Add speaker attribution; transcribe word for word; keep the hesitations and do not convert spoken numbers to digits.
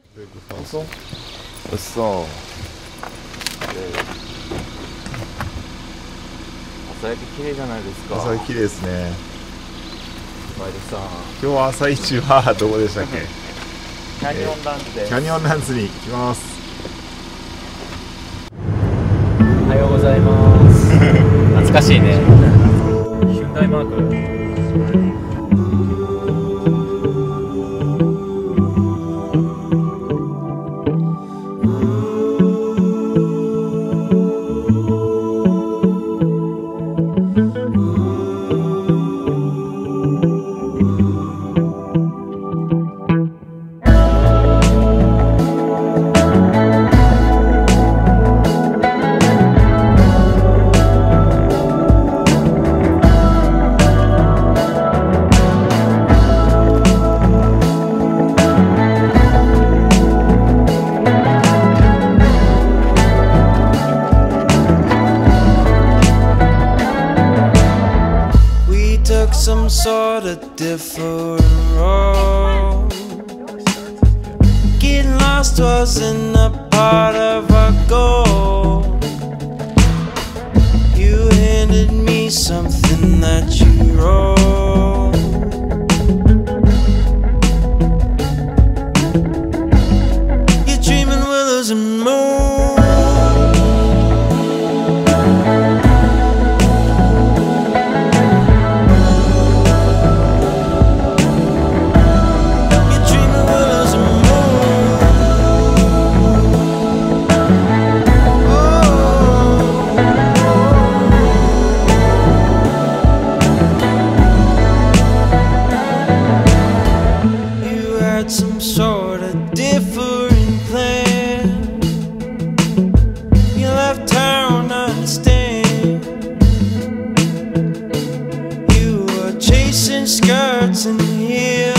Speaker 1: 嘘嘘朝焼け綺麗じゃないですか。
Speaker 2: 朝焼け綺麗ですね。
Speaker 1: 前でさ
Speaker 2: 今日は朝一はどこでしたっけ？
Speaker 1: キャニオンランズで、
Speaker 2: キャニオンランズに行きます。
Speaker 1: おはようございます。懐かしいね。ヒュンダイマーク。
Speaker 3: Some sort of different road. Getting lost wasn't a part of our goal. You handed me something that you wrote. You're dreaming willows and moon. Some sort of different plan. You left town, I understand. You were chasing skirts and heels.